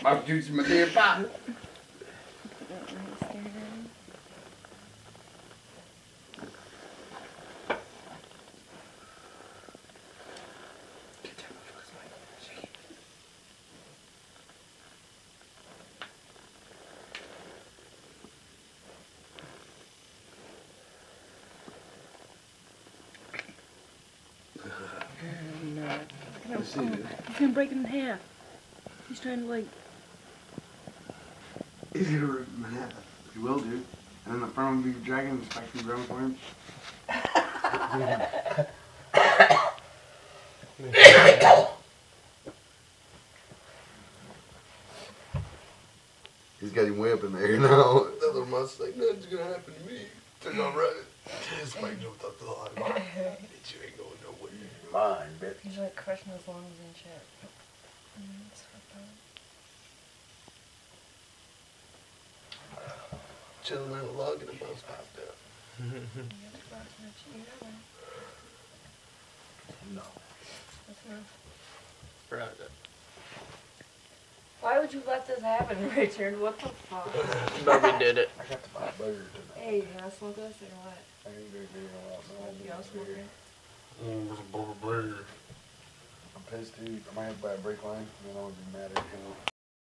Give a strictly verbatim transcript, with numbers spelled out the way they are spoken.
I'm juicing my damn pot. No. Let's see this. He's gonna break it in half. He's trying to like. He's gonna rip him in half. He will, dude. And then the front will be dragging the spiky brown for him. He's got him way up in the air now. Another month's like, nothing's gonna happen to me. Turn on right. Spike jumped up the line. Bitch, you ain't going nowhere. Mine, bitch. He's like crushing his lungs and shit. Mm, it's fucked up. Chilling on a log and a bus popped up. No. That's enough. Right. Why would you let this happen, Richard? What the fuck? Bobby did it. I got to buy a burger tonight. Hey, you gonna smoke this or what? I ain't gonna do it. You gonna smoke it? I'm pissed, dude. I might have to buy a brake line, and then I would be mad at him.